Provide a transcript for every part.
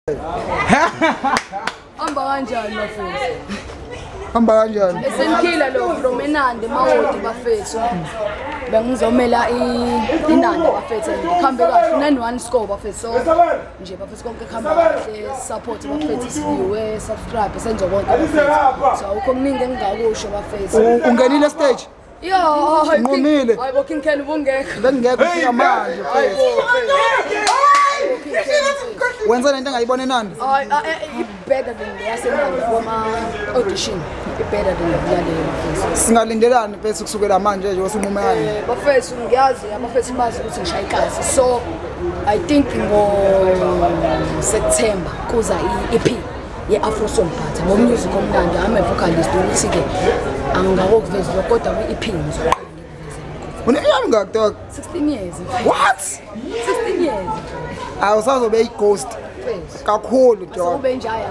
Hamba kanjani bafethu? Hamba kanjani? Esengikhila lo from INANDA mawodi bafethu. Bengizomela INANDA bafethu ngikhambe kahle 9-1 score bafethu. So nje bafethu konke khamba kahle support bafethu siwe subscribe senzo konke bafethu. So ukho kuningi engingakusho bafethu. Ungenile stage? Yo, ngomile. Hayibo King Ken ubungekho. Bengingekho ufika manje mfethu. Wenza lento engayibona INANDA? Better than the ISANDO X audition. Better than the Singalindelani mfethu kusukela manje nje wasumumeyani. Bafethu ngiyazi abafethu bazi ukuthi ngishaya ikazi. So I think ngo September kuza iEP ye-Afro song part. Ngo music omnandi I'm a vocalist ukuthi ke angakuveza kodwa kwi-EP nje. Uneyami ngakho dog? 16 years. What? 16 years. Awusazobe ighost. Kakhulu dog. Ube njaya.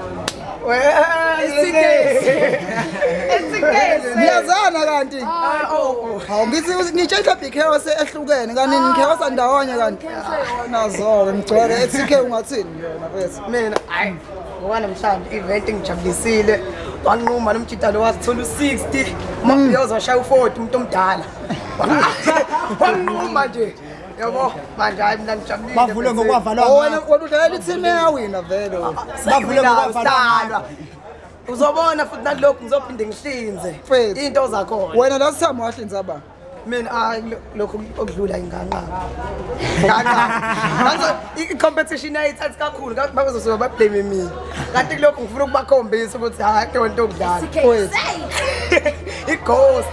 STKAY. Niyazana kanti? Hawu ngithi ngitshela big house ehlukene kanti ngikhewa ndawonye kanti. Nazo ngigcwele STKAY ungathini yona mfethu? Mina hayi ngoba mhlawumbe event engijabulisile wanquma nomjidalo wazithola u60 mabiyoza shaya u40 umuntu omdala. Wanquma nje. Yabo manje hayi mina ngijabulile. Bavule ngokwavalwa. Wena udlalela i-team eyawina vele. Bavule ngokwavalwa. Uzobona futhi nalokho ngizophinde ngihlinze into zakhona. Wena last time wahlinza ba? Mina lokho okudlula inganqaba. Manje i-competition ayithatha kakhulu bakuzosuka bablame mina. Kanti lokho ngifuna ukubakhombisa ukuthi hayi into okudlala. I-ghost.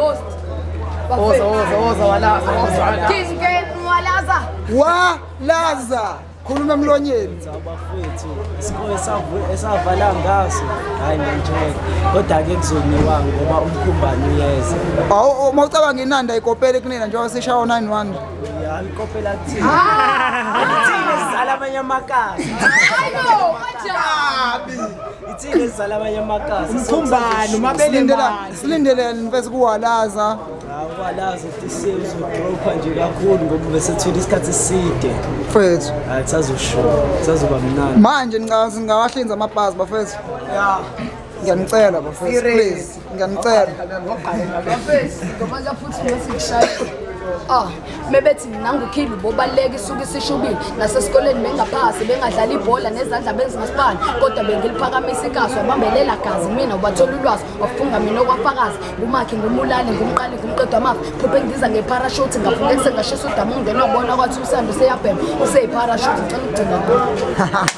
Oza WALAZA. WALAZA. WALAZA. Khuluma emlonyeni. Abafethu sikho esavala ngaso hayi ngijoke kodwa ke kuzoniwa ngoba umkhumbani uyeza. Awu mawucabanga INANDA ikopele kunina njengoba sishaya 9-1. Ya ikopela kuthini? Ithini sizala abanye amakasi. Hayibo majabi. Ithini sizala abanye amakasi. Umkhumbani umabele silindeleni mfethu kuWALAZA. WALAZA tisizwe udropa nje kakhulu ngoba bese thola isikhathi eside. Mfethu. Hayi sazoba mnandi. Manje ngingawahlinza amabhasi bafethu. Yeah. Ngiyanicela bafethu please. Ngiyanicela. Bafethu ngoba futhi ngesishaya. Mebethi nangukhili bobaleka isuke isishubile nasesikoleni bengaphasi bengadlala ibhola nezandla benzingasibani kodwa bengiliphakamisa ikaso wabambelela gazi mina ubathola ulwazi wafunga mina okwafakazi ngumakhi ngumulali ngumqali ngumqedwa amafa phuphe ngiza ngeparachute ngafunga eksengashisa udamu ungena wabona kwathi usando seyabhema useyiparachute ngicela ukugcina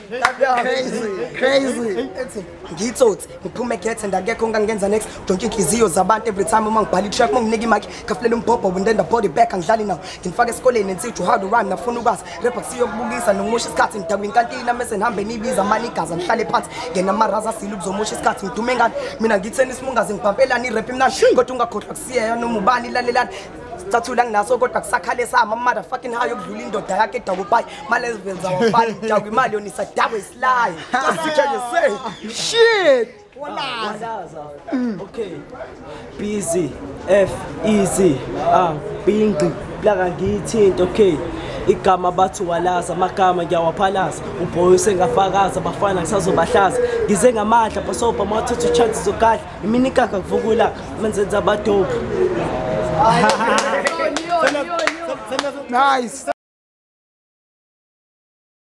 Crazy. Ngithothi ngiphume gate ndakekho ngangenza next jonke inhliziyo zabantu every time uma ngibhala i-track nginginike imic kafulela umbhobho wendenda body back angidlali nawo ngifaka esikoleni nsithu how to rhyme nafuna ukwazi rapper siyokubukisa nokusha isikhathi ngidakwa inkantini mase nihambe nibiza manigaza nihlale phansi ngena amaraza sile ukuzomosha isikhathi ngidume ngani mina ngitheni simungaze ngibhampelani irap imnandi kodwa ungakhohlwa kusiya noma ubani lalelani Tathula nginaso kodwa kusakhale sama motherfucking high yokudlula indoda yakhe edakubayi malevel zawafana njalo imali yonisa dawe islayo just to say Shit. WALAZA. Okay. Busy. F easy. Bingi. Plaka ngithinto okay. Igama bathi WALAZA amagama ngiyawaphalaza uboy usengafakaza abafana ngisazobahlaza ngize ngamandla basobha mathuthu chances zokadla iminikaka kuvukula menzenza abadope. Nice.